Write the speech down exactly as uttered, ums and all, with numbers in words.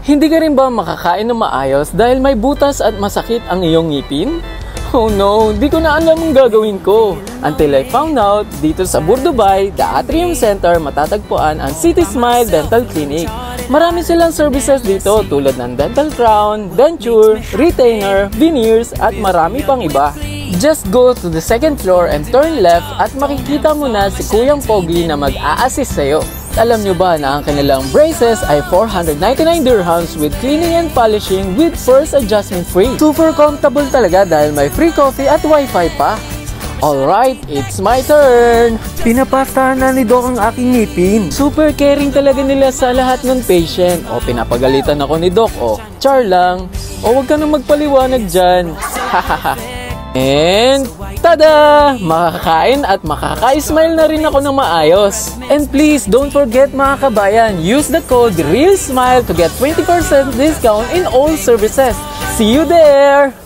Hindi ka rin ba makakain ng maayos dahil may butas at masakit ang iyong ngipin? Oh no, di ko na alam ang gagawin ko. Until I found out, dito sa Burdubay, the Atrium Center, matatagpuan ang City Smile Dental Clinic. Marami silang services dito tulad ng dental crown, denture, retainer, veneers at marami pang iba. Just go to the second floor and turn left at makikita mo na si Kuyang Pogi na mag-a-assist sa'yo. Alam nyo ba na ang kanilang braces ay four hundred ninety-nine dirhams with cleaning and polishing with first adjustment free. Super comfortable talaga dahil may free coffee at wifi pa. Alright, it's my turn! Pinapastahan na ni Doc ang aking ngipin. Super caring talaga nila sa lahat ng patient. O pinapagalitan ako ni Doc, o char lang. O wag ka nang magpaliwanag dyan. Hahaha. And tada! Makakain at makaka-smile na rin ako ng maayos. And please, don't forget mga kabayan, use the code REALSMILE to get twenty percent discount in all services. See you there!